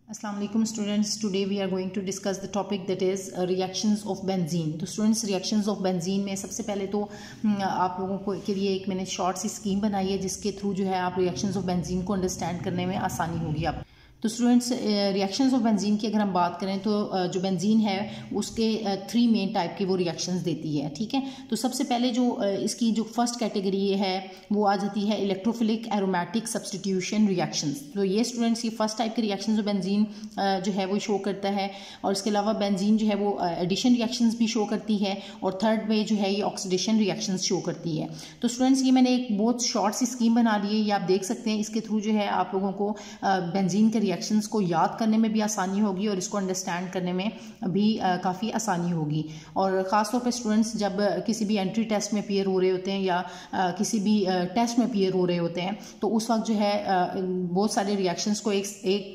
Assalamu alaikum students. Today we are going to discuss the topic that is reactions of benzene. तो students reactions of benzene में सबसे पहले तो आप लोगों को के लिए एक मैंने शॉर्ट सी स्कीम बनाई है जिसके थ्रू जो है आप reactions of benzene को अंडरस्टैंड करने में आसानी होगी आप। तो स्टूडेंट्स रिएक्शंस ऑफ बेंजीन की अगर हम बात करें तो जो बेंजीन है उसके 3 मेन टाइप के वो रिएक्शंस देती है, ठीक है। तो सबसे पहले जो इसकी जो फर्स्ट कैटेगरी है वो आ जाती है इलेक्ट्रोफिलिक एरोमेटिक सब्स्टिट्यूशन रिएक्शंस। तो ये स्टूडेंट्स ये फर्स्ट टाइप के रिएक्शंस जो बेंजीन जो है वो शो करता है, और इसके अलावा बेंजीन जो है वो एडिशन रिएक्शंस भी शो करती है, और थर्ड में जो है ये ऑक्सीडेशन रिएक्शंस शो करती है। तो स्टूडेंट्स ये मैंने एक बहुत शॉर्ट सी स्कीम बना ली है, ये आप देख सकते हैं। इसके थ्रू जो है आप लोगों को बेंजीन के रिएक्शंस को याद करने में भी आसानी होगी और इसको अंडरस्टैंड करने में भी काफ़ी आसानी होगी। और ख़ास तौर पे स्टूडेंट्स जब किसी भी एंट्री टेस्ट में अपीयर हो रहे होते हैं या किसी भी टेस्ट में अपीयर हो रहे होते हैं तो उस वक्त जो है बहुत सारे रिएक्शंस को एक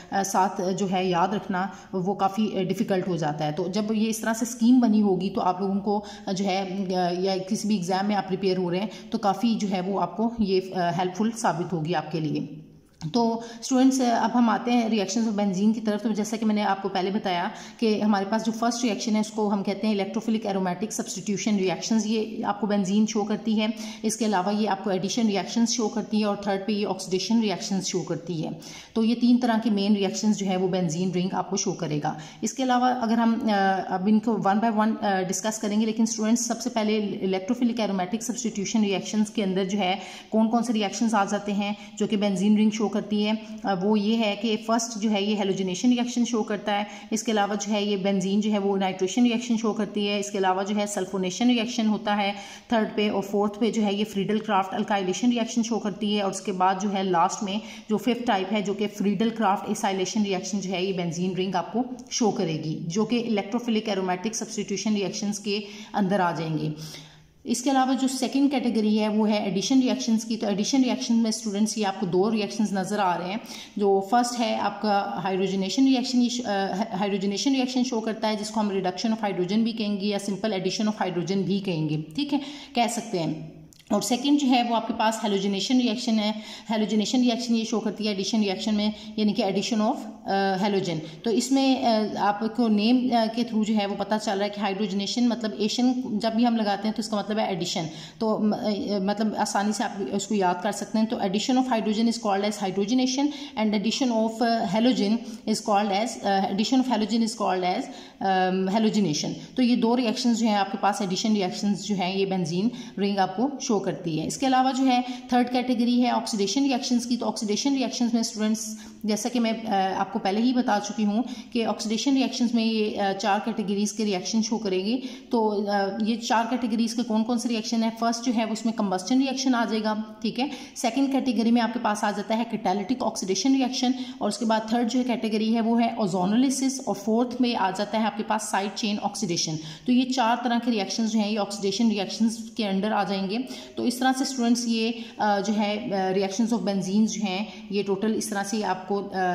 साथ जो है याद रखना वो काफ़ी डिफ़िकल्ट हो जाता है। तो जब ये इस तरह से स्कीम बनी होगी तो आप लोगों को जो है या किसी भी एग्ज़ाम में आप प्रिपेयर हो रहे हैं तो काफ़ी जो है वो आपको ये हेल्पफुल साबित होगी आपके लिए। तो स्टूडेंट्स अब हम आते हैं रिएक्शंस ऑफ बेंजीन की तरफ। तो जैसा कि मैंने आपको पहले बताया कि हमारे पास जो फर्स्ट रिएक्शन है उसको हम कहते हैं इलेक्ट्रोफिलिक एरोमेटिक सब्स्टिट्यूशन रिएक्शंस। ये आपको बेंजीन शो करती है, इसके अलावा ये आपको एडिशन रिएक्शंस शो करती है, और थर्ड पे ये ऑक्सीडेशन रिएक्शंस शो करती है। तो ये 3 तरह के मेन रिएक्शंस जो है वो बेंजीन रिंग आपको शो करेगा। इसके अलावा अगर हम अब इनको 1 बाय 1 डिस्कस करेंगे, लेकिन स्टूडेंट्स सबसे पहले इलेक्ट्रोफिलिक एरोमेटिक सब्स्टिट्यूशन रिएक्शंस के अंदर जो है कौन कौन से रिएक्शंस आ जाते हैं जो कि बेंजीन रिंग शो करती है, वो ये है कि फर्स्ट जो है ये हेलोजिनेशन रिएक्शन शो करता है। इसके अलावा जो है ये बेंजीन जो है वो नाइट्रेशन रिएक्शन शो करती है। इसके अलावा जो है सल्फोनेशन रिएक्शन होता है थर्ड पे, और फोर्थ पे जो है ये Friedel Crafts alkylation reaction show करती है, और उसके बाद जो है लास्ट में जो फिफ्थ टाइप है जो कि फ्रीडल क्राफ्ट एसाइलेशन रिएक्शन जो है ये बेंजीन रिंग आपको शो करेगी, जो कि इलेक्ट्रोफिलिक एरोमेटिक सब्स्टिट्यूशन रिएक्शंस के अंदर आ जाएंगे। इसके अलावा जो सेकंड कैटेगरी है वो है एडिशन रिएक्शंस की। तो एडिशन रिएक्शन में स्टूडेंट्स ये आपको 2 रिएक्शंस नज़र आ रहे हैं। जो फर्स्ट है आपका hydrogenation reaction, hydrogenation reaction show करता है जिसको हम रिडक्शन ऑफ हाइड्रोजन भी कहेंगे या सिंपल एडिशन ऑफ हाइड्रोजन भी कहेंगे, ठीक है, कह सकते हैं। और सेकंड जो है वो आपके पास हेलोजिनेशन रिएक्शन है। हेलोजिनेशन रिएक्शन ये शो करती है एडिशन रिएक्शन में, यानी कि एडिशन ऑफ हेलोजन। तो इसमें आपको नेम के थ्रू जो है वो पता चल रहा है कि हाइड्रोजनेशन मतलब एशन जब भी हम लगाते हैं तो इसका मतलब है एडिशन। तो मतलब आसानी से आप उसको याद कर सकते हैं। तो addition of hydrogen is called as hydrogenation, and addition of halogen is called as addition of halogen is called as halogenation. तो ये 2 रिएक्शंस जो हैं आपके पास एडिशन रिएक्शंस जो हैं ये बेंजीन रिंग आपको शो करती है। इसके अलावा जो है थर्ड कैटेगरी है ऑक्सीडेशन रिएक्शंस की। तो ऑक्सीडेशन रिएक्शंस में स्टूडेंट्स जैसा कि मैं आपको पहले ही बता चुकी हूँ कि ऑक्सीडेशन रिएक्शंस में ये 4 कैटेगरीज के रिएक्शन शो करेंगे। तो ये 4 कैटेगरीज के कौन कौन से रिएक्शन है, फर्स्ट जो है उसमें कंबस्टन रिएक्शन आ जाएगा, ठीक है। सेकंड कैटेगरी में आपके पास आ जाता है कैटालिटिक ऑक्सीडेशन रिएक्शन, और उसके बाद थर्ड जो कैटेगरी है वो है ओजोनोलिसिस, और फोर्थ में आ जाता है आपके पास साइड चेन ऑक्सीडेशन। तो ये 4 तरह के रिएक्शन जो हैं ये ऑक्सीडेशन रिएक्शन के अंडर आ जाएंगे। तो इस तरह से स्टूडेंट्स ये जो है रिएक्शंस ऑफ बेंजीन जो हैं ये टोटल इस तरह से आपको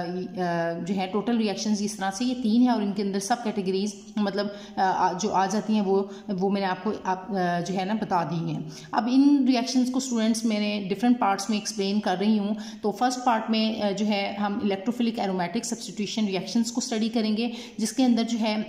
जो है टोटल रिएक्शंस इस तरह से ये 3 है, और इनके अंदर सब कैटेगरीज मतलब जो आ जाती हैं वो मैंने आपको जो है ना बता दी हैं। अब इन रिएक्शंस को स्टूडेंट्स मैंने डिफरेंट पार्ट्स में एक्सप्लेन कर रही हूँ। तो फर्स्ट पार्ट में जो है हम इलेक्ट्रोफिलिक एरोमेटिक सब्स्टिट्यूशन रिएक्शंस को स्टडी करेंगे, जिसके अंदर जो है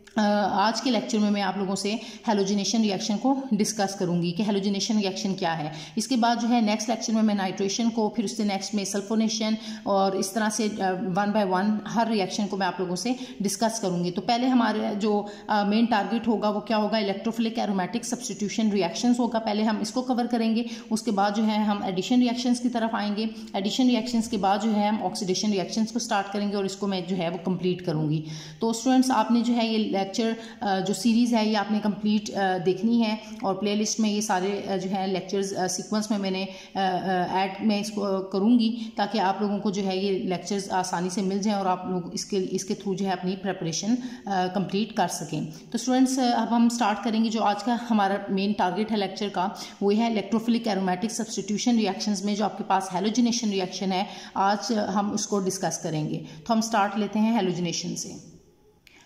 आज के लेक्चर में मैं आप लोगों से हेलोजिनेशन रिएक्शन को डिस्कस करूंगी कि हेलोजिनेशन रिएक्शन क्या है। इसके बाद जो है नेक्स्ट लेक्चर में मैं नाइट्रेशन को, फिर उससे नेक्स्ट में सल्फोनेशन, और इस तरह से 1 बाय 1 हर रिएक्शन को मैं आप लोगों से डिस्कस करूंगी। तो पहले हमारे जो मेन टारगेट होगा वो क्या होगा, इलेक्ट्रोफिलिक एरोमेटिक सब्स्टिट्यूशन रिएक्शंस होगा, पहले हम इसको कवर करेंगे। उसके बाद जो है हम एडिशन रिएक्शंस की तरफ आएंगे। एडिशन रिएक्शंस के बाद जो है हम ऑक्सीडेशन रिएक्शंस को स्टार्ट करेंगे, और इसको मैं जो है वो कंप्लीट करूंगी। तो स्टूडेंट्स आपने जो है ये लेक्चर जो सीरीज़ है ये आपने कंप्लीट देखनी है, और प्लेलिस्ट में ये सारे जो है लेक्चर्स सीक्वेंस में मैंने ऐड मैं इसको करूँगी ताकि आप लोगों को जो है ये लेक्चर्स आसानी से मिल जाएं और आप लोग इसके थ्रू जो है अपनी प्रिपरेशन कंप्लीट कर सकें। तो स्टूडेंट्स अब हम स्टार्ट करेंगे। जो आज का हमारा मेन टारगेट है लेक्चर का वो है इलेक्ट्रोफिलिक एरोमेटिक सब्स्टिट्यूशन रिएक्शंस में जो आपके पास हेलोजिनेशन रिएक्शन है, आज हम उसको डिस्कस करेंगे। तो हम स्टार्ट लेते हैं हेलोजिनेशन से।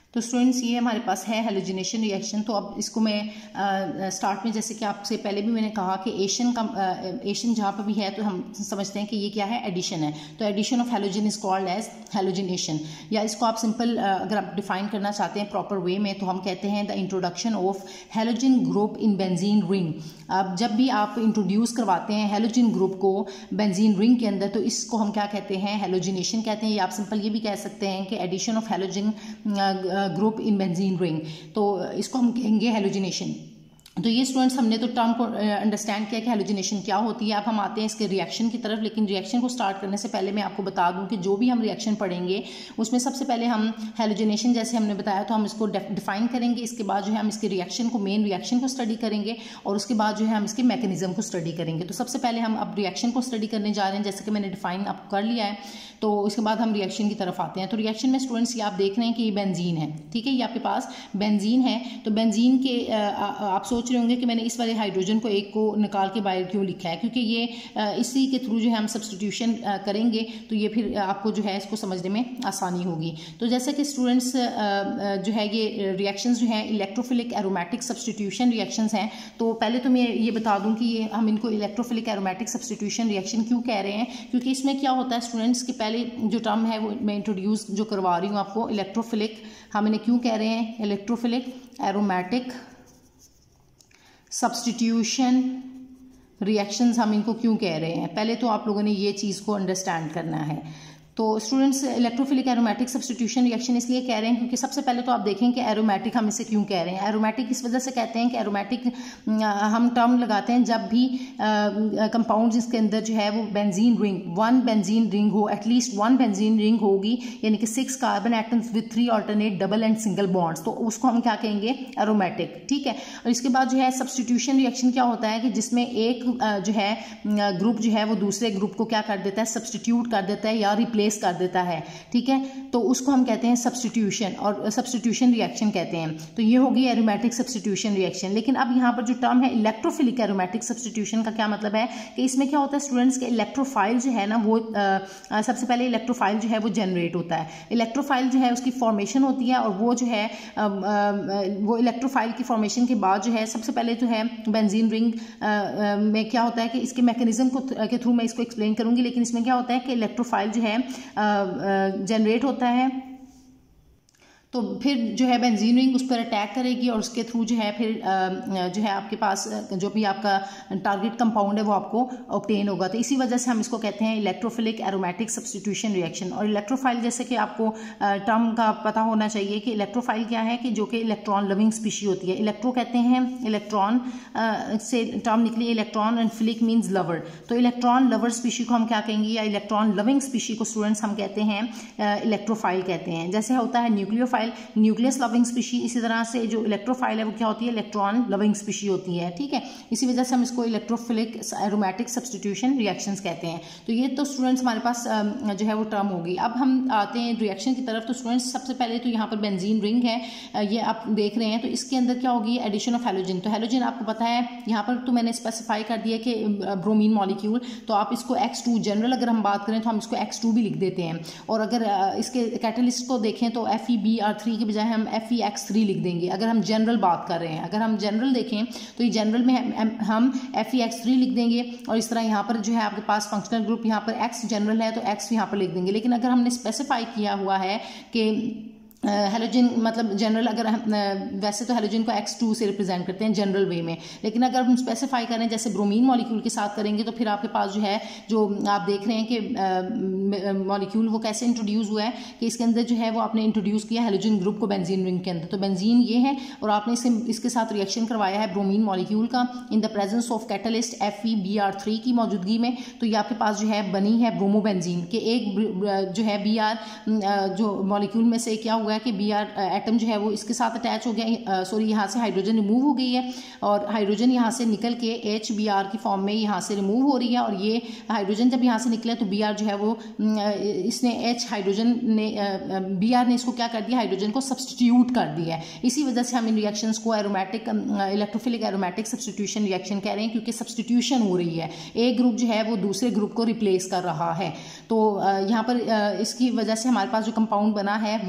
तो स्टूडेंट्स ये हमारे पास है हेलोजिनेशन रिएक्शन। तो अब इसको मैं स्टार्ट में जैसे कि आपसे पहले भी मैंने कहा कि एशन जहाँ पर भी है तो हम समझते हैं कि ये क्या है, एडिशन है। तो addition of halogen is called as halogenation, या इसको आप सिंपल अगर आप डिफाइन करना चाहते हैं प्रॉपर वे में तो हम कहते हैं the introduction of halogen group in benzene ring. अब जब भी आप इंट्रोड्यूस करवाते हैं हेलोजन ग्रुप को बेंजीन रिंग के अंदर तो इसको हम क्या कहते हैं, हेलोजिनेशन कहते हैं, या आप सिंपल ये भी कह सकते हैं कि addition of halogen group in benzene ring, तो इसको हम कहेंगे हेलोजिनेशन। तो ये स्टूडेंट्स हमने तो टर्म को अंडरस्टैंड किया कि हेलोजिनेशन क्या होती है। अब हम आते हैं इसके रिएक्शन की तरफ, लेकिन रिएक्शन को स्टार्ट करने से पहले मैं आपको बता दूं कि जो भी हम रिएक्शन पढ़ेंगे उसमें सबसे पहले हम हेलोजिनेशन जैसे हमने बताया तो हम इसको डिफाइन करेंगे, इसके बाद जो है हम इसके रिएक्शन को, मेन रिएक्शन को स्टडी करेंगे और उसके बाद जो है हम इसके मैकेनिज्म को स्टडी करेंगे। तो सबसे पहले हम अब रिएक्शन को स्टडी करने जा रहे हैं, जैसे कि मैंने डिफाइन आपको कर लिया है। तो इसके बाद हम रिएक्शन की तरफ आते हैं। तो रिएक्शन में स्टूडेंट्स ये आप देख रहे हैं कि ये बेंजीन है, ठीक है, ये आपके पास बेंजीन है। तो बेंजीन के आप सोच रहे होंगे कि मैंने इस वाले हाइड्रोजन को एक को निकाल के बाहर क्यों लिखा है, क्योंकि ये इसी के थ्रू जो है हम सब्स्टिट्यूशन करेंगे तो ये फिर आपको जो है इसको समझने में आसानी होगी। तो जैसे कि स्टूडेंट्स जो है ये रिएक्शंस जो हैं इलेक्ट्रोफिलिक एरोमेटिक सब्स्टिट्यूशन रिएक्शंस हैं। तो पहले तो मैं ये बता दूं कि ये हम इनको इलेक्ट्रोफिलिक एरोमेटिक सब्स्टिट्यूशन रिएक्शन क्यों कह रहे हैं, क्योंकि इसमें क्या होता है स्टूडेंट्स के पहले जो टर्म है वो मैं इंट्रोड्यूस जो करवा रही हूँ आपको, इलेक्ट्रोफिलिक, हम इन्हें क्यों कह रहे हैं इलेक्ट्रोफिलिक एरोमेटिक सब्स्टिट्यूशन रिएक्शंस, हम इनको क्यों कह रहे हैं, पहले तो आप लोगों ने ये चीज़ को अंडरस्टैंड करना है। तो students electrophilic aromatic substitution reaction इसलिए कह रहे हैं क्योंकि सबसे पहले तो आप देखें कि एरोमेटिक हम इसे क्यों कह रहे हैं। एरोमेटिक इस वजह से कहते हैं कि एरोमेटिक हम टर्म लगाते हैं जब भी कंपाउंड जिसके अंदर जो है वो benzene ring, one benzene ring हो, एटलीस्ट वन बेंजीन रिंग होगी, यानी कि 6 carbon atoms with 3 alternate double and single bonds, तो उसको हम क्या कहेंगे, एरोमेटिक, ठीक है। और इसके बाद जो है सब्स्टिट्यूशन रिएक्शन क्या होता है कि जिसमें एक जो है ग्रुप जो है वो दूसरे ग्रुप को क्या कर देता है, सब्स्टिट्यूट कर देता है या रिप्लेस कर देता है, ठीक है, तो उसको हम कहते हैं सब्स्टिट्यूशन और सब्स्टिट्यूशन रिएक्शन कहते हैं। तो ये होगी एरोमेटिक सब्स्टिट्यूशन रिएक्शन। लेकिन अब यहाँ पर जो टर्म है इलेक्ट्रोफिलिक एरोमेटिक सब्स्टिट्यूशन का क्या मतलब है कि इसमें क्या होता है स्टूडेंट्स के इलेक्ट्रोफाइल जो है ना वो सबसे पहले इलेक्ट्रोफाइल जो है वो जनरेट होता है। इलेक्ट्रोफाइल जो है उसकी फॉर्मेशन होती है और वो जो है वो इलेक्ट्रोफाइल की फॉर्मेशन के बाद जो है सबसे पहले जो है बेंजीन रिंग में क्या होता है कि इसके मैकेनिज्म के थ्रू मैं इसको एक्सप्लेन करूंगी, लेकिन इसमें क्या होता है कि इलेक्ट्रोफाइल जो है जनरेट होता है, तो फिर जो है बेंजीन रिंग उस पर अटैक करेगी और उसके थ्रू जो है फिर जो है आपके पास जो भी आपका टारगेट कंपाउंड है वो आपको ऑब्टेन होगा। तो इसी वजह से हम इसको कहते हैं इलेक्ट्रोफिलिक एरोमेटिक सब्स्टिट्यूशन रिएक्शन। और इलेक्ट्रोफाइल जैसे कि आपको टर्म का पता होना चाहिए कि इलेक्ट्रोफाइल क्या है कि जो कि इलेक्ट्रॉन लविंग स्पीशी होती है। इलेक्ट्रो कहते हैं इलेक्ट्रॉन से टर्म निकली electron and philic means lover, तो इलेक्ट्रॉन लवर स्पीशी को हम क्या कहेंगे, या इलेक्ट्रॉन लविंग स्पीशी को स्टूडेंट्स हम कहते हैं इलेक्ट्रोफाइल कहते हैं। जैसे होता है न्यूक्लियोफाइल न्यूक्लियस लविंग स्पीशी, इसी तरह से जो इलेक्ट्रोफाइल है वो क्या होती है, इलेक्ट्रॉन लविंग स्पीशी होती है, ठीक है। इसी वजह से हम इसको इलेक्ट्रोफिलिक एरोमेटिक सब्स्टिट्यूशन रिएक्शंस कहते हैं। तो ये तो स्टूडेंट्स हमारे पास जो है वो टर्म होगी। अब हम आते हैं रिएक्शन की तरफ। तो स्टूडेंट्स सबसे पहले तो यहाँ पर बेंजीन रिंग है, ये आप देख रहे हैं, तो इसके अंदर क्या होगी, एडिशन ऑफ हेलोजन। तो हेलोजन आपको पता है यहाँ पर तो मैंने स्पेसिफाई कर दिया कि ब्रोमीन मॉलिक्यूल, तो आप इसको X2 जनरल अगर हम बात करें तो हम इसको X2 भी लिख देते हैं। और अगर इसके कैटलिस्ट को देखें तो FeBr3 के बजाय हम FeX3 लिख देंगे अगर हम जनरल बात कर रहे हैं। अगर हम जनरल देखें तो ये जनरल में हम FeX3 लिख देंगे और इस तरह यहाँ पर जो है आपके पास फंक्शनल ग्रुप यहाँ पर X जनरल है तो X यहाँ पर लिख देंगे। लेकिन अगर हमने स्पेसिफाई किया हुआ है कि हेलोजन मतलब जनरल, अगर हम वैसे तो हेलोजन को X2 से रिप्रेजेंट करते हैं जनरल वे में, लेकिन अगर हम स्पेसिफाई करें जैसे ब्रोमीन मॉलिक्यूल के साथ करेंगे तो फिर आपके पास जो है जो आप देख रहे हैं कि मॉलिक्यूल वो कैसे इंट्रोड्यूस हुआ है कि इसके अंदर जो है वो आपने इंट्रोड्यूस किया हेलोजन ग्रुप को बेंजीन रिंग के अंदर। तो बेंजीन ये है और आपने इसके साथ रिएक्शन करवाया है ब्रोमीन मॉलिक्यूल का in the presence of catalyst FeBr3 की मौजूदगी में। तो ये आपके पास जो है बनी है ब्रोमोबेंजीन के एक जो है Br जो मॉलिक्यूल में से क्या हुआ है कि Br एटम जो है वो इसके साथ अटैच हो गया, सॉरी यहाँ से हाइड्रोजन रिमूव हो गई है और हाइड्रोजन यहाँ से निकल के HBr की फॉर्म में यहाँ से रिमूव हो रही है। और ये हाइड्रोजन जब यहाँ से निकला तो Br जो है वो इसने हाइड्रोजन ने Br ने इसको क्या कर दिया, हाइड्रोजन को सब्स्टिट्यूट कर दिया है। इसी वजह से हम इन रिएक्शंस को aromatic electrophilic aromatic substitution reaction कह रहे हैं, क्योंकि सब्स्टिट्यूशन हो रही है, एक ग्रुप जो है वो दूसरे ग्रुप को रिप्लेस कर रहा है। तो यहाँ पर इसकी वजह से हमारे पास जो कंपाउंड बना है वो है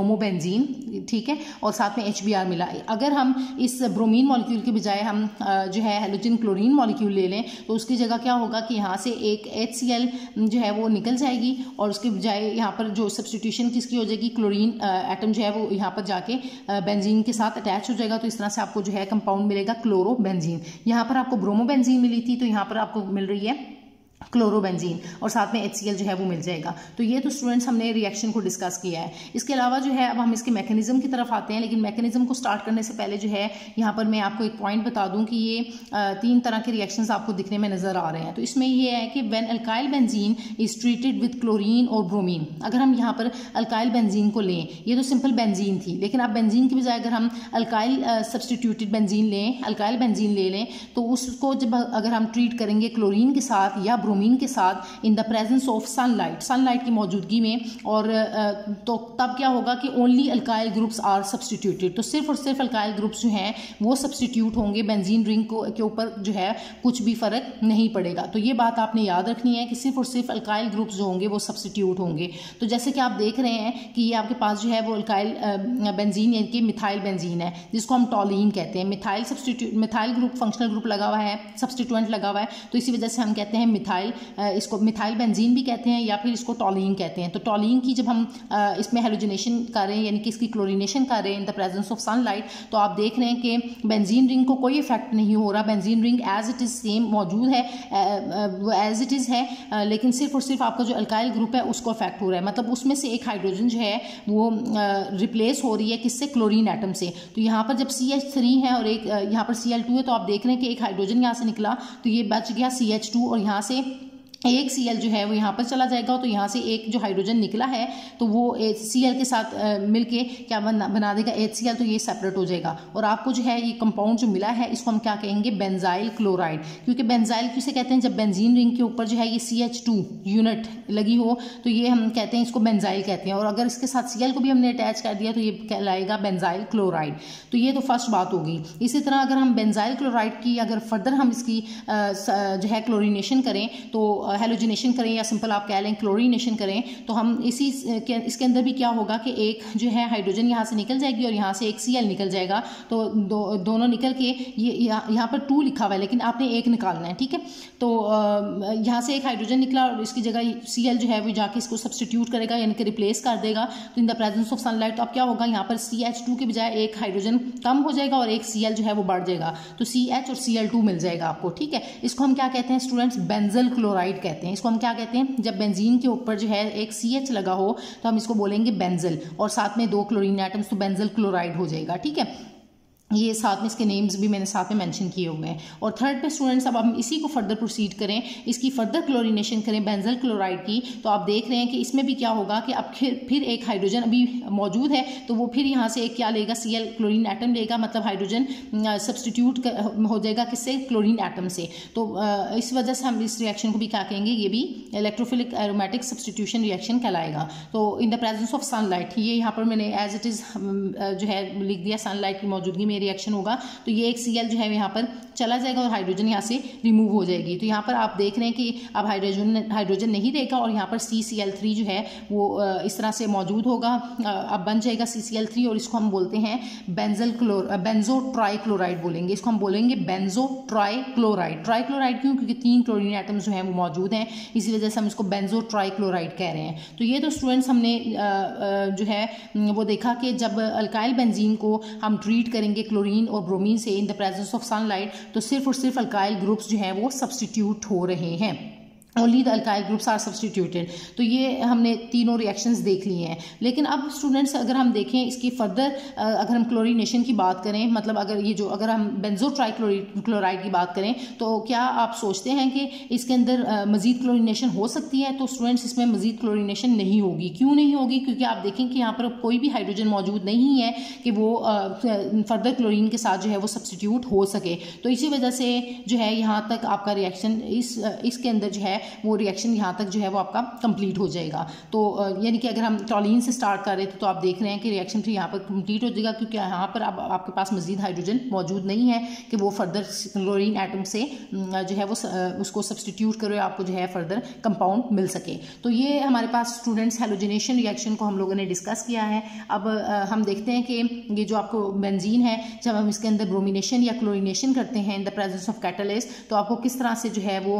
ब्रोमोबेंजीन, ठीक है, और साथ में HBr मिला। अगर हम इस ब्रोमीन मॉलिक्यूल के बजाय हम जो है हेलोजन क्लोरीन मॉलिक्यूल ले लें तो उसकी जगह क्या होगा कि यहाँ से एक HCl जो है वो निकल जाएगी और उसके बजाय यहाँ पर जो सब्स्टिट्यूशन किसकी हो जाएगी, क्लोरीन एटम जो है वो यहाँ पर जाके बेंजीन के साथ अटैच हो जाएगा। तो इस तरह से आपको जो है कंपाउंड मिलेगा क्लोरोबेंजीन। यहाँ पर आपको ब्रोमोबेंजीन मिली थी तो यहाँ पर आपको मिल रही है क्लोरोबेंजीन और साथ में HCl जो है वो मिल जाएगा। तो ये तो स्टूडेंट्स हमने रिएक्शन को डिस्कस किया है। इसके अलावा जो है अब हम इसके मैकेनिज्म की तरफ आते हैं, लेकिन मैकेनिज्म को स्टार्ट करने से पहले जो है यहाँ पर मैं आपको एक पॉइंट बता दूं कि ये 3 तरह के रिएक्शंस आपको दिखने में नजर आ रहे हैं। तो इसमें ये है कि when alkyl benzene is treated with chlorine और ब्रोमीन, अगर हम यहाँ पर अल्काइल बेंजीन को लें, ये तो सिंपल बेंजीन थी, लेकिन अब बेंजीन की बजाय अगर हम अल्काइल सब्स्टिट्यूटेड बेंजीन लें, अल्काइल बेंजीन ले लें, तो उसको जब अगर हम ट्रीट करेंगे क्लोरीन के साथ या ब्रोमीन के साथ in the presence of sunlight की मौजूदगी में, और तो तब क्या होगा कि only alkyl groups are substituted, तो सिर्फ और सिर्फ अल्काइल ग्रुप्स जो हैं वो सब्स्टिट्यूट होंगे, बेंजीन रिंग के ऊपर जो है कुछ भी फर्क नहीं पड़ेगा। तो ये बात आपने याद रखनी है कि सिर्फ और सिर्फ अल्काइल ग्रुप्स जो होंगे वो सब्स्टिट्यूट होंगे। तो जैसे कि आप देख रहे हैं कि ये आपके पास जो है वो अल्काइल बेंजीन यानी कि मिथाइल बेंजीन है जिसको हम टॉलीन कहते हैं। मिथाइल ग्रुप फंक्शनल ग्रुप लगा हुआ है, सब्स्टिट्यूएंट लगा हुआ है, तो इसी वजह से हम कहते हैं मिथाइल, इसको मिथाइल बेंजीन भी कहते हैं या फिर इसको टॉलीन कहते हैं। तो टॉलीन की जब हम इसमें हेलोजनेशन कर रहे हैं यानी कि इसकी क्लोरीनेशन कर रहे हैं in the presence of sunlight, तो आप देख रहे हैं कि बेंजीन रिंग को कोई इफेक्ट नहीं हो रहा, benzene ring as it is same मौजूद है, एज इट इज है, लेकिन सिर्फ और सिर्फ आपका जो अल्काइल ग्रुप है उसको इफेक्ट हो रहा है, मतलब उसमें से एक हाइड्रोजन जो है वो रिप्लेस हो रही है किससे, क्लोरीन एटम से। तो यहाँ पर जब CH3 है और एक यहाँ पर Cl2 है, तो आप देख रहे हैं कि एक हाइड्रोजन यहाँ से निकला तो ये बच गया CH2 और यहाँ से एक Cl जो है वो यहाँ पर चला जाएगा, तो यहाँ से एक जो हाइड्रोजन निकला है तो वो Cl के साथ मिलके क्या बना देगा, HCl, तो ये सेपरेट हो जाएगा। और आपको जो है ये कंपाउंड जो मिला है इसको हम क्या कहेंगे, बेंजाइल क्लोराइड, क्योंकि बेंजाइल किसे कहते हैं, जब बेंजीन रिंग के ऊपर जो है ये CH2 यूनिट लगी हो तो ये हम कहते हैं इसको बेंजाइल कहते हैं, और अगर इसके साथ Cl को भी हमने अटैच कर दिया तो ये कहलाएगा बेंजाइल क्लोराइड। तो ये तो फर्स्ट बात होगी। इसी तरह अगर हम बेंजाइल क्लोराइड की अगर फर्दर हम इसकी जो है क्लोरीनेशन करें, तो हेलोजिनेशन करें या सिंपल आप कह लें क्लोरीनेशन करें, तो हम इसके अंदर भी क्या होगा कि एक जो है हाइड्रोजन यहाँ से निकल जाएगी और यहाँ से एक Cl निकल जाएगा, तो दोनों निकल के ये यहाँ पर 2 लिखा हुआ है लेकिन आपने एक निकालना है, ठीक है। तो यहाँ से एक हाइड्रोजन निकला और इसकी जगह Cl जो है वो जाके इसको सब्स्टिट्यूट करेगा यानी कि रिप्लेस कर देगा, तो in the presence of sunlight तो अब क्या होगा, यहाँ पर CH2 के बजाय एक हाइड्रोजन कम हो जाएगा और एक Cl जो है वो बढ़ जाएगा, तो CH और Cl2 मिल जाएगा आपको, ठीक है। इसको हम क्या कहते हैं स्टूडेंट्स, बेंजल क्लोराइड कहते हैं। इसको हम क्या कहते हैं, जब बेंजीन के ऊपर जो है एक CH लगा हो तो हम इसको बोलेंगे बेंजल, और साथ में 2 क्लोरीन एटम्स, तो बेंजल क्लोराइड हो जाएगा, ठीक है। ये साथ में इसके नेम्स भी मैंने साथ में मेंशन किए हुए हैं। और थर्ड पे स्टूडेंट्स अब हम इसी को फर्दर प्रोसीड करें, इसकी फर्दर क्लोरीनेशन करें बेंजल क्लोराइड की, तो आप देख रहे हैं कि इसमें भी क्या होगा कि अब फिर एक हाइड्रोजन अभी मौजूद है तो वो फिर यहाँ से एक क्या लेगा, Cl क्लोरीन एटम लेगा, मतलब हाइड्रोजन सब्स्टिट्यूट हो जाएगा किससे, क्लोरीन एटम से। तो इस वजह से हम इस रिएक्शन को भी क्या कहेंगे, ये भी इलेक्ट्रोफिलिक एरोमेटिक सब्स्टिट्यूशन रिएक्शन कहलाएगा। तो in the presence of sunlight, ये यहाँ पर मैंने एज इट इज जो है लिख दिया, सनलाइट की मौजूदगी में रिएक्शन होगा, तो ये एक Cl जो है यहाँ पर चला जाएगा और हाइड्रोजन यहाँ से रिमूव हो जाएगी। तो यहाँ पर आप देख रहे हैं कि अब हाइड्रोजन नहीं रहेगा और यहाँ पर CCl3 जो है वो इस तरह से मौजूद होगा, अब बन जाएगा CCl3, और इसको हम बोलते हैं बेंजो ट्राइक्लोराइड बोलेंगे, इसको हम बोलेंगे बेंजो ट्राइक्लोराइड। ट्राइक्लोराइड क्यों, क्योंकि 3 क्लोरीन एटम्स जो हैं वो मौजूद हैं, इसी वजह से हम इसको बेंजो ट्राइक्लोराइड कह रहे हैं। तो ये तो स्टूडेंट्स हमने जो है वो देखा कि जब अल्काइल बेंजीन को हम ट्रीट करेंगे क्लोरीन और ब्रोमीन से in the presence of sunlight, तो सिर्फ और सिर्फ अल्काइल ग्रुप्स जो हैं वो सब्स्टिट्यूट हो रहे हैं, only the alkyl groups are substituted. तो ये हमने तीनों रिएक्शंस देख लिए हैं। लेकिन अब स्टूडेंट्स अगर हम देखें इसकी फर्दर अगर हम क्लोरीनेशन की बात करें, मतलब अगर हम बेंजो ट्राइक्लोराइड की बात करें, तो क्या आप सोचते हैं कि इसके अंदर मजीद क्लोरीनेशन हो सकती है? तो स्टूडेंट्स इसमें मजीद क्लोरीनेशन नहीं होगी। क्यों नहीं होगी? क्योंकि आप देखें कि यहाँ पर कोई भी हाइड्रोजन मौजूद नहीं है कि वो फर्दर क्लोरीन के साथ जो है वो सब्स्टिट्यूट हो सके। तो इसी वजह से जो है यहाँ तक आपका रिएक्शन इसके अंदर जो है वो रिएक्शन यहाँ तक जो है वो आपका कंप्लीट हो जाएगा। तो यानी कि अगर हम टॉलीन से स्टार्ट कर रहे थे तो आप देख रहे हैं कि रिएक्शन फिर यहाँ पर कंप्लीट हो जाएगा, क्योंकि यहाँ पर अब आपके पास मजीद हाइड्रोजन मौजूद नहीं है कि वो फर्दर क्लोरीन एटम से जो है वो उसको सब्सटीट्यूट करो, आपको जो है फर्दर कंपाउंड मिल सके। तो ये हमारे पास स्टूडेंट्स हैलोजिनेशन रिएक्शन को हम लोगों ने डिस्कस किया है। अब हम देखते हैं कि ये जो आपको बेंजीन है, जब हम इसके अंदर ब्रोमिनेशन या क्लोरिनेशन करते हैं in the presence of catalyst, तो आपको किस तरह से जो है वो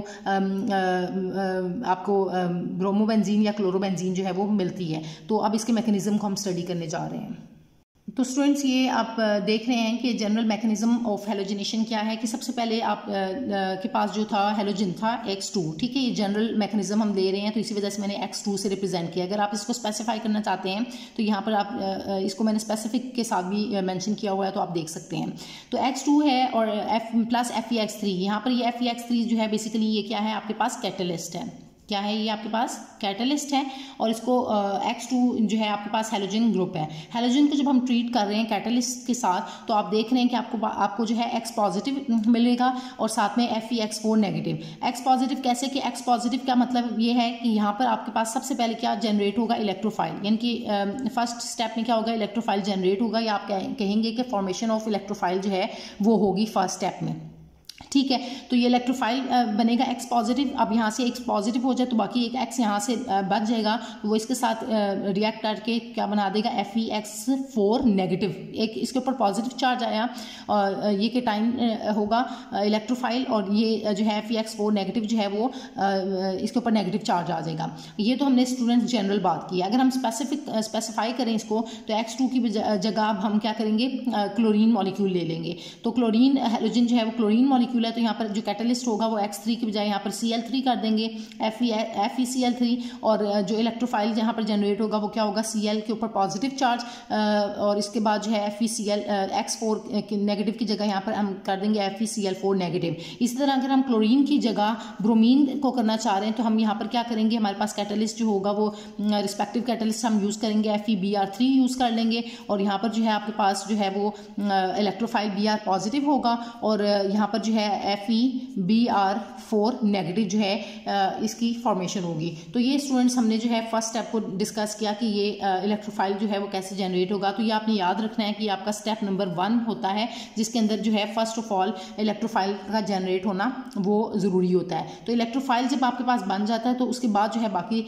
आपको ब्रोमोबेंजीन या क्लोरोबेंजीन जो है वो मिलती है। तो अब इसके मैकेनिज्म को हम स्टडी करने जा रहे हैं। तो स्टूडेंट्स ये आप देख रहे हैं कि जनरल मैकेनिज्म ऑफ हैलोजिनेशन क्या है कि सबसे पहले आप के पास जो था हैलोजन था X2, ठीक है। ये जनरल मैकेनिज्म हम ले रहे हैं तो इसी वजह से मैंने X2 से रिप्रेजेंट किया। अगर आप इसको स्पेसिफाई करना चाहते हैं तो यहाँ पर आप इसको मैंने स्पेसिफिक के साथ भी मेंशन किया हुआ है, तो आप देख सकते हैं। तो X2 है और प्लस FeX3, यहाँ पर ये FeX3 जो है बेसिकली ये क्या है, आपके पास कैटलिस्ट है। क्या है ये आपके पास कैटलिस्ट है, और इसको X2 जो है आपके पास हैलोजन ग्रुप है। हैलोजन को जब हम ट्रीट कर रहे हैं कैटलिस्ट के साथ तो आप देख रहे हैं कि आपको जो है X पॉजिटिव मिलेगा और साथ में FeX4 नेगेटिव। X पॉजिटिव कैसे कि X पॉजिटिव का मतलब ये है कि यहाँ पर आपके पास सबसे पहले क्या जनरेट होगा, इलेक्ट्रोफाइल, यानी कि फर्स्ट स्टेप में क्या होगा, इलेक्ट्रोफाइल जनरेट होगा, या आप कहेंगे कि फॉर्मेशन ऑफ इलेक्ट्रोफाइल जो है वो होगी फर्स्ट स्टेप में, ठीक है। तो ये इलेक्ट्रोफाइल बनेगा X पॉजिटिव। अब यहाँ से X पॉजिटिव हो जाए तो बाकी एक X यहाँ से बच जाएगा, तो वो इसके साथ रिएक्ट करके क्या बना देगा, FeX4 नेगेटिव। एक इसके ऊपर पॉजिटिव चार्ज आया और ये के टाइम होगा इलेक्ट्रोफाइल, और ये जो है FeX4 नेगेटिव जो है वो इसके ऊपर नेगेटिव चार्ज आ जाएगा। ये तो हमने स्टूडेंट्स जनरल बात की। अगर हम स्पेसिफाई करें इसको तो X2 की जगह अब हम क्या करेंगे, क्लोरीन मॉलिक्यूल ले लेंगे। तो क्लोरीन हैलोजन जो है वो क्लोरीन मॉलिक्यूल है, तो यहाँ पर जो कैटलिस्ट होगा वो X3 की बजाय यहाँ पर Cl3 कर देंगे, FeCl3, और जो इलेक्ट्रोफाइल जहाँ पर जनरेट होगा वो क्या होगा, Cl के ऊपर पॉजिटिव चार्ज, और इसके बाद जो है FeCl नेगेटिव की जगह यहाँ पर हम कर देंगे FeCl4 नेगेटिव। इसी तरह अगर हम क्लोरीन की जगह ब्रोमीन को करना चाह रहे हैं तो हम यहाँ पर क्या करेंगे, हमारे पास कैटलिस्ट जो होगा वो रिस्पेक्टिव कैटलिस्ट हम यूज़ करेंगे, FeBr3 यूज़ कर लेंगे, और यहाँ पर जो है आपके पास जो है वो इलेक्ट्रोफाइल Br पॉजिटिव होगा, और यहाँ पर जो है FeBr4 नेगेटिव जो है इसकी फॉर्मेशन होगी। तो ये स्टूडेंट्स हमने जो है फर्स्ट स्टेप को डिस्कस किया कि ये इलेक्ट्रोफाइल जो है वो कैसे जनरेट होगा। तो ये आपने याद रखना है कि आपका स्टेप नंबर 1 होता है, जिसके अंदर जो है फर्स्ट ऑफ ऑल इलेक्ट्रोफाइल का जनरेट होना वो ज़रूरी होता है। तो इलेक्ट्रोफाइल जब आपके पास बन जाता है तो उसके बाद जो है बाकी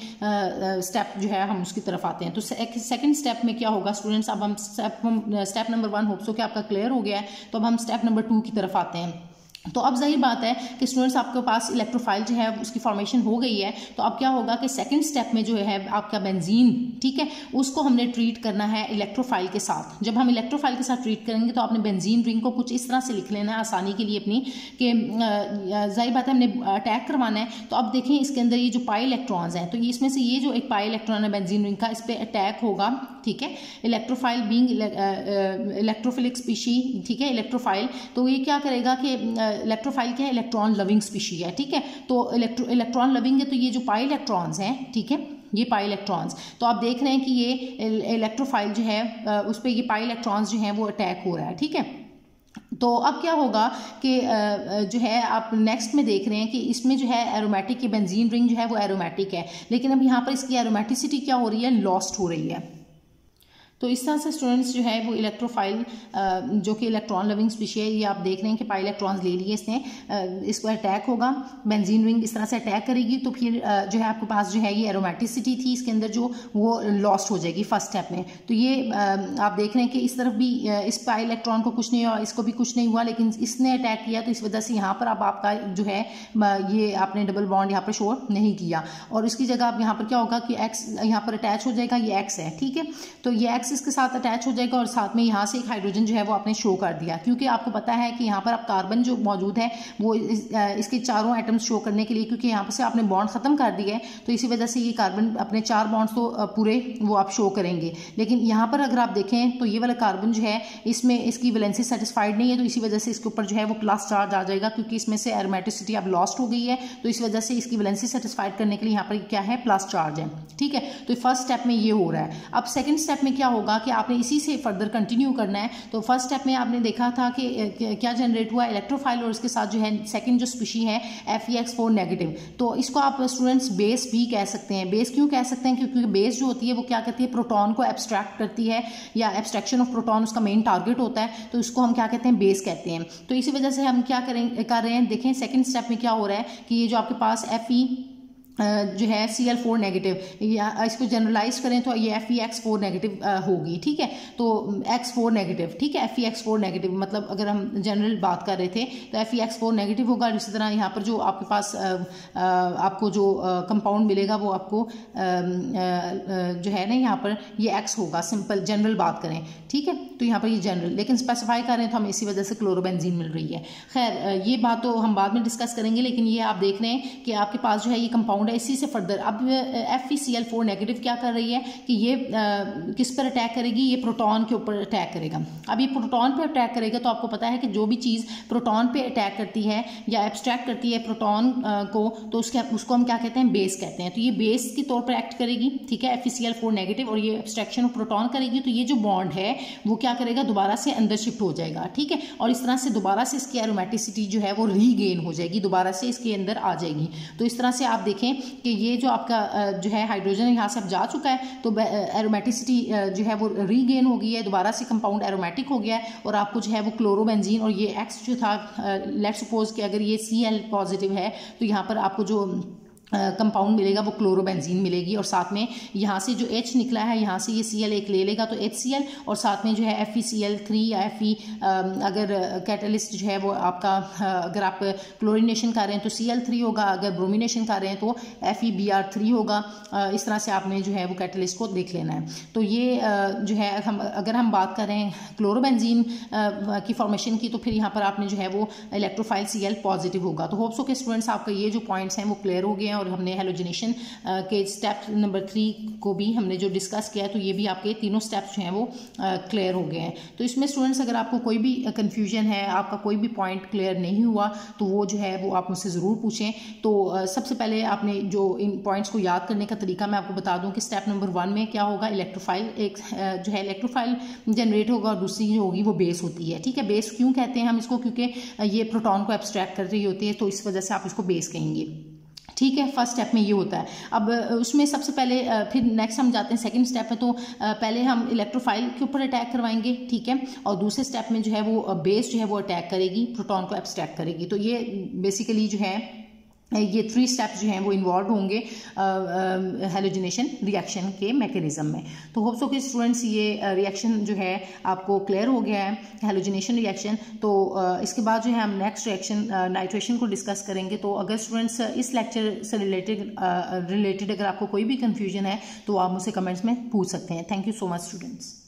स्टेप जो है हम उसकी तरफ आते हैं। तो सेकेंड स्टेप में क्या होगा स्टूडेंट्स, अब हम स्टेप नंबर 1 होप सो कि आपका क्लियर हो गया है, तो अब हम स्टेप नंबर 2 की तरफ आते हैं। तो अब जाहिर बात है कि स्टूडेंट्स आपके पास इलेक्ट्रोफाइल जो है उसकी फॉर्मेशन हो गई है, तो अब क्या होगा कि सेकंड स्टेप में जो है आपका बेंजीन, ठीक है, उसको हमने ट्रीट करना है इलेक्ट्रोफाइल के साथ। जब हम इलेक्ट्रोफाइल के साथ ट्रीट करेंगे तो आपने बेंजीन रिंग को कुछ इस तरह से लिख लेना है आसानी के लिए अपनी, कि जाहिर बात है हमने अटैक करवाना है। तो अब देखें इसके अंदर ये जो पाई इलेक्ट्रॉन्स हैं, तो ये इसमें से ये जो एक पाई इलेक्ट्रॉन है बेंजीन रिंग का, इस पर अटैक होगा, ठीक है। इलेक्ट्रोफाइल बीइंग इलेक्ट्रोफिलिक स्पीशी, ठीक है, इलेक्ट्रोफाइल, तो ये क्या करेगा कि इलेक्ट्रोफाइल क्या है, इलेक्ट्रॉन लविंग स्पीशी है, ठीक है। तो इलेक्ट्रॉन लविंग है, तो ये जो पाई इलेक्ट्रॉन्स हैं, ठीक है, ये पाई इलेक्ट्रॉन्स, तो आप देख रहे हैं कि ये इलेक्ट्रोफाइल जो है उस पर ये पाई इलेक्ट्रॉन्स जो हैं वो अटैक हो रहा है, ठीक है। तो अब क्या होगा कि जो है आप नेक्स्ट में देख रहे हैं कि इसमें जो है एरोमेटिक, ये बेंजीन रिंग जो है वो एरोमेटिक है, लेकिन अब यहाँ पर इसकी एरोमेटिसिटी क्या हो रही है, लॉस्ट हो रही है। तो इस तरह से स्टूडेंट्स जो है वो इलेक्ट्रोफाइल जो कि इलेक्ट्रॉन लविंग स्पीशी है, ये आप देख रहे हैं कि पाई इलेक्ट्रॉन्स ले लिए इसने, इस पर अटैक होगा, बेंजीन रिंग इस तरह से अटैक करेगी, तो फिर जो है आपके पास जो है ये एरोमेटिसिटी थी इसके अंदर जो वो लॉस्ट हो जाएगी फर्स्ट स्टेप में। तो ये आप देख रहे हैं कि इस तरफ भी इस पाई इलेक्ट्रॉन को कुछ नहीं हुआ, इसको भी कुछ नहीं हुआ, लेकिन इसने अटैक किया, तो इस वजह से यहाँ पर अब आपका जो है ये आपने डबल बॉन्ड यहाँ पर शो नहीं किया, और इसकी जगह अब यहाँ पर क्या होगा कि एक्स यहाँ पर अटैच हो जाएगा, ये एक्स है, ठीक है। तो ये एक्स इसके साथ अटैच हो जाएगा और साथ में यहाँ से एक हाइड्रोजन जो है वो आपने शो कर दिया, क्योंकि आपको पता है कि यहाँ पर अब कार्बन जो मौजूद है वो इसके चारों एटम्स शो करने के लिए, क्योंकि यहाँ पर से आपने बॉन्ड खत्म कर दिया है, तो इसी वजह से ये कार्बन अपने 4 बॉन्ड्स तो पूरे वो आप शो करेंगे। लेकिन यहाँ पर अगर आप देखें तो ये वाला कार्बन जो है इसमें इसकी वैलेंसी सेटिस्फाइड नहीं है, तो इसी वजह से इसके ऊपर जो है वो प्लस चार्ज आ जाएगा, क्योंकि इसमें से एरोमेटिसिटी अब लॉस्ट हो गई है, तो इस वजह से इसकी वैलेंसी सेटिस्फाइड करने के लिए यहाँ पर क्या है, प्लस चार्ज है, ठीक है। तो फर्स्ट स्टेप में ये हो रहा है। अब सेकेंड स्टेप में क्या होगा होगा कि आपने इसी से फर्दर कंटिन्यू करना है। तो फर्स्ट स्टेप में आपने देखा था कि क्या जनरेट हुआ, इलेक्ट्रोफाइल और इसके साथ जो है सेकंड जो स्पीशी है FeX4 नेगेटिव। तो इसको आप स्टूडेंट्स बेस भी कह सकते हैं। बेस क्यों कह सकते हैं? क्योंकि बेस जो होती है वो क्या करती है, प्रोटॉन को एब्स्ट्रैक्ट करती है, या एब्स्ट्रैक्शन ऑफ प्रोटॉन उसका मेन टारगेट होता है, तो इसको हम क्या कहते हैं, बेस कहते हैं। तो इसी वजह से हम क्या कर रहे हैं, देखें सेकंड स्टेप में क्या हो रहा है कि ये जो आपके पास Fe जो है Cl4 नेगेटिव, या इसको जनरलाइज करें तो ये FeX4 नेगेटिव होगी, ठीक है। तो X4 नेगेटिव, ठीक है, FeX4 नेगेटिव मतलब अगर हम जनरल बात कर रहे थे तो FeX4 नेगेटिव होगा। इसी तरह यहाँ पर जो आपके पास आपको जो कंपाउंड मिलेगा वो आपको जो है ना यहाँ पर ये X होगा, सिंपल जनरल बात करें, ठीक है। तो यहाँ पर ये जनरल, लेकिन स्पेसिफाई कर रहे हैं तो हमें इसी वजह से क्लोरोबेंजीन मिल रही है। खैर ये बात तो हम बाद में डिस्कस करेंगे, लेकिन ये आप देख रहे हैं कि आपके पास जो है ये कंपाउंड है। इसी से फर्दर अब FeCl4 नेगेटिव क्या कर रही है कि ये किस पर अटैक करेगी, ये प्रोटॉन के ऊपर अटैक करेगा। अब ये प्रोटॉन पे अटैक करेगा तो आपको पता है कि जो भी चीज़ प्रोटॉन पे अटैक करती है या एब्स्ट्रैक्ट करती है प्रोटॉन को, तो उसको हम क्या कहते हैं, बेस कहते हैं। तो ये बेस के तौर पर एक्ट करेगी, ठीक है, FeCl4 नेगेटिव, और ये एब्स्ट्रैक्शन ऑफ प्रोटॉन करेगी। तो ये जो बॉन्ड है वो क्या करेगा, दोबारा से अंदर शिफ्ट हो जाएगा, ठीक है, और इस तरह से दोबारा से इसकी एरोमेटिसिटी जो है वो रीगेन हो जाएगी, दोबारा से इसके अंदर आ जाएगी। तो इस तरह से आप देखें कि ये जो आपका जो है हाइड्रोजन यहाँ से अब जा चुका है, तो एरोमेटिसिटी जो है वो रीगेन हो गई है, दोबारा से कंपाउंड एरोमेटिक हो गया है, और आपको जो है वो क्लोरोबेंजीन, और ये X जो था, लेट्स सपोज कि अगर ये Cl पॉजिटिव है तो यहाँ पर आपको जो कंपाउंड मिलेगा वो क्लोरोबेंजीन मिलेगी, और साथ में यहाँ से जो H निकला है यहाँ से ये Cl एक ले लेगा तो HCl, और साथ में जो है FeCl3 या Fe अगर कैटलिस्ट जो है वो आपका अगर आप क्लोरिनेशन कर रहे हैं तो Cl3 होगा, अगर ब्रोमिनेशन कर रहे हैं तो FeBr3 होगा। इस तरह से आपने जो है वो कैटलिस्ट को देख लेना है। तो ये जो है अगर हम बात करें क्लोरोबेंजीन की फॉर्मेशन की, तो फिर यहाँ पर आपने जो है वो इलेक्ट्रोफाइल Cl पॉजिटिव होगा। तो होप्स हो कि स्टूडेंट्स आपका ये जो पॉइंट्स हैं वो क्लियर हो गए हैं, और हमने हेलोजिनेशन के स्टेप नंबर 3 को भी हमने जो डिस्कस किया है, तो ये भी आपके तीनों स्टेप्स जो हैं वो क्लियर हो गए हैं। तो इसमें स्टूडेंट्स अगर आपको कोई भी कन्फ्यूजन है, आपका कोई भी पॉइंट क्लियर नहीं हुआ, तो वो जो है वो आप मुझसे ज़रूर पूछें। तो सबसे पहले आपने जो इन पॉइंट्स को याद करने का तरीका मैं आपको बता दूं कि स्टेप नंबर 1 में क्या होगा, इलेक्ट्रोफाइल एक जो है इलेक्ट्रोफाइल जनरेट होगा, और दूसरी जो होगी वो बेस होती है, ठीक है। बेस क्यों कहते हैं हम इसको, क्योंकि ये प्रोटॉन को एब्स्ट्रैक्ट कर रही होती है, तो इस वजह से आप इसको बेस कहेंगे, ठीक है। फर्स्ट स्टेप में ये होता है। अब उसमें सबसे पहले फिर नेक्स्ट हम जाते हैं सेकंड स्टेप में, तो पहले हम इलेक्ट्रोफाइल के ऊपर अटैक करवाएंगे, ठीक है, और दूसरे स्टेप में जो है वो बेस जो है वो अटैक करेगी, प्रोटॉन को एब्स्ट्रैक्ट करेगी। तो ये बेसिकली जो है ये 3 स्टेप्स जो हैं वो इन्वॉल्व होंगे हेलोजिनेशन रिएक्शन के मैकेनिज्म में। तो होप्स हो कि स्टूडेंट्स ये रिएक्शन जो है आपको क्लियर हो गया है, हेलोजिनेशन रिएक्शन। तो इसके बाद जो है हम नेक्स्ट रिएक्शन नाइट्रेशन को डिस्कस करेंगे। तो अगर स्टूडेंट्स इस लेक्चर से रिलेटेड अगर आपको कोई भी कन्फ्यूजन है तो आप मुझसे कमेंट्स में पूछ सकते हैं। Thank you so much students.